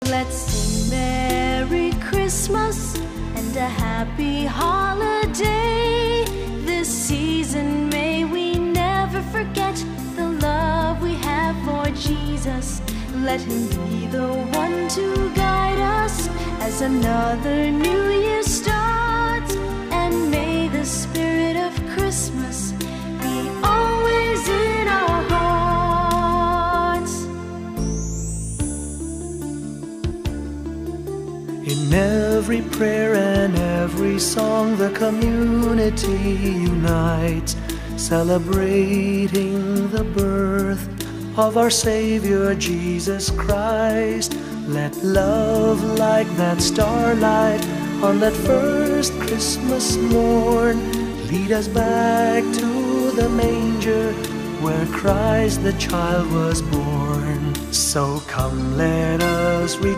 Let's sing Merry Christmas and a happy holiday. This season may we never forget the love we have for Jesus. Let Him be the one to guide us as another new year starts. And may the spirit of Christmas be always in our hearts. In every prayer and every song, the community unites, celebrating the birth of our Savior Jesus Christ. Let love like that starlight on that first Christmas morn lead us back to the manger where Christ the child was born. So come, let us rejoice